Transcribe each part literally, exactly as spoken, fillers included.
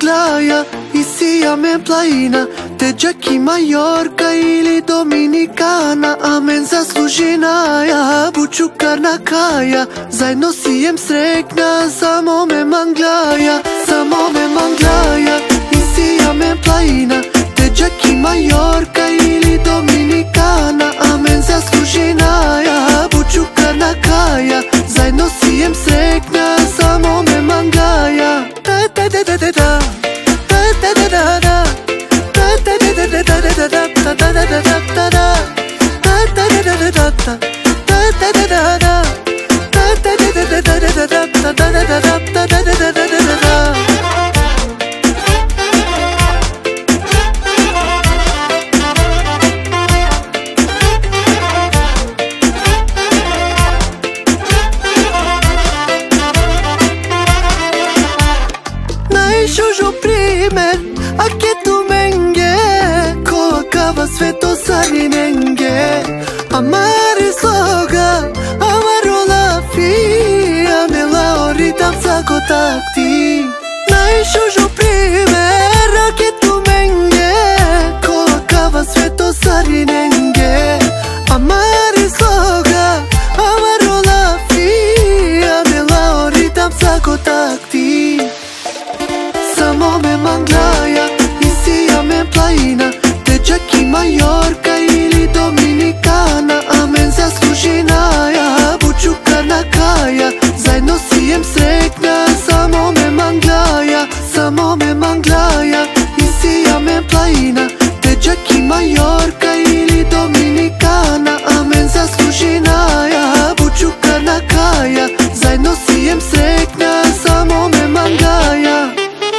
manglaja i sija me plaina, te Čaki, Majorka ili Dominikana, amen zaslužinaja, Bučukarna Kaja, zajedno sijem srekna, samo me manglaja, samo me manglaja i sija me plaina, te Čaki, Majorka ili Dominikana, amen zaslužinaja, Bučukarna Kaja, zajedno sijem srekna, samo me manglaja. Da da da da da da da da da da Najšužu primer, a che tu menge, ko kava sveto sarinenge, amare sloga, amarola fi, amela oritam sako takti. Najšužu primer, a che tu menge, ko kava sveto sarinenge, amare sloga, amarola fi, amela oritam sako takti. Samo me manglaja i sija me plaina, te Čaki, Majorka ili Dominikana, amen zaslužinaja, Bučukarna Kaja, zajedno sijem srekna, samo me manglaja, samo me manglaja i sija me plaina, te Čaki, Majorka ili Dominikana, amen zaslužinaja, Bučukarna Kaja, zajedno sijem srekna, samo me manglaja.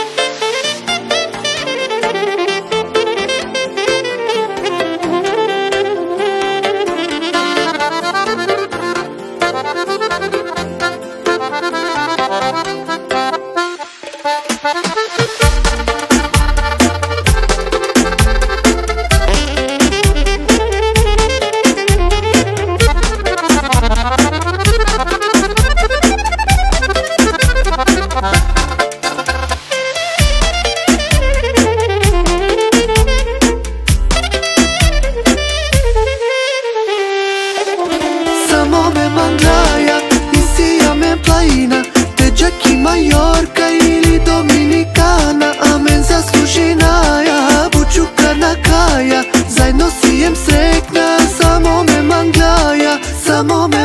Samo me manglaja i sija me plaina, te Čaki, Majorka ili Dominikana, amen zaslužinaja, Bučukarna Kaja, zajedno sijem srekna, samo me manglaja, samo me